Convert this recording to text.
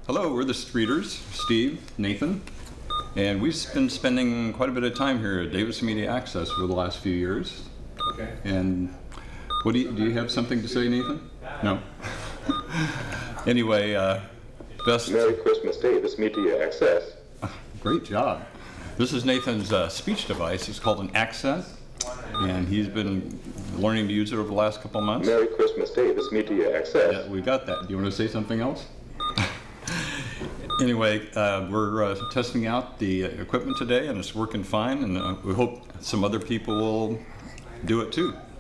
Hello, we're the Streeters, Steve, Nathan, and we've been spending quite a bit of time here at Davis Media Access for the last few years. Okay. And what do you have something to say, Nathan? No? Anyway, best... Merry Christmas Davis Media Access. Great job. This is Nathan's speech device. It's called an accent, and he's been learning to use it over the last couple months. Merry Christmas Davis Media Access. Yeah, we got that. Do you want to say something else? Anyway, we're testing out the equipment today, and it's working fine, and we hope some other people will do it too.